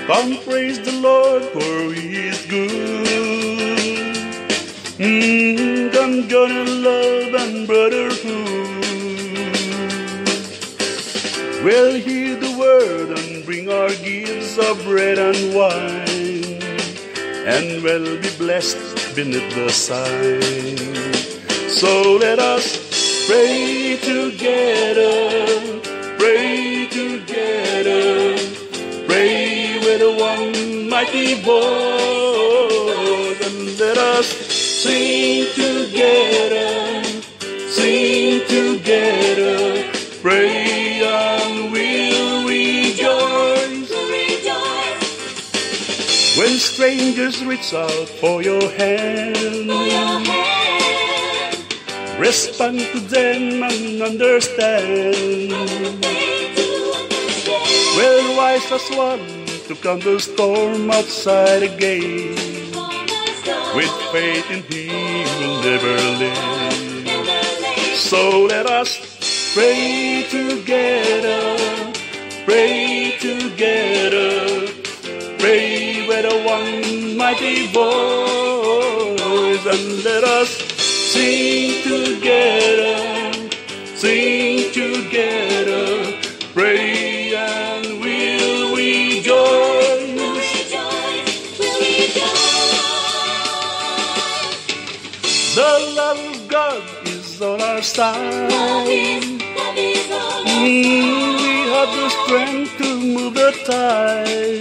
Come praise the Lord, for He is good. Come join in love and brotherhood. We'll hear the word and bring our gifts of bread and wine, and we'll be blessed beneath the sign. So let us pray together, pray together, pray with one mighty voice, and let us sing together, sing together, pray and we'll rejoice. When strangers reach out for your hand, respond to them and understand. Well, wise as one to calm the storm outside again. With faith in He will never leave. So let us pray together, pray together, pray with a one mighty voice, and let us sing together, sing together, pray and we'll rejoice. The love of God is on our side. We have the strength to move the tide.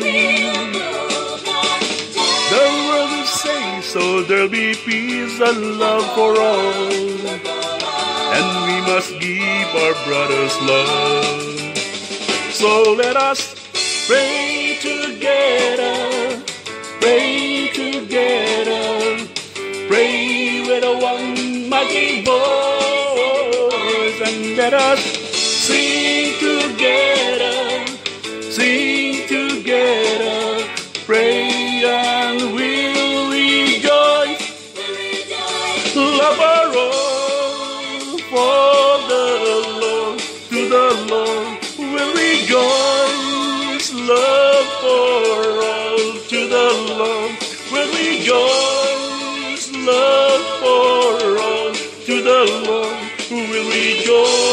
The world will say so, there'll be peace and love for all, and we must give our brothers love. So let us pray together, pray together, pray with a one mighty voice, and let us sing together, sing together, pray and we'll rejoice. Love our all for the Lord, to the Lord we'll rejoice. Love for all, to the Lord we'll rejoice. Love for all, to the Lord we'll rejoice.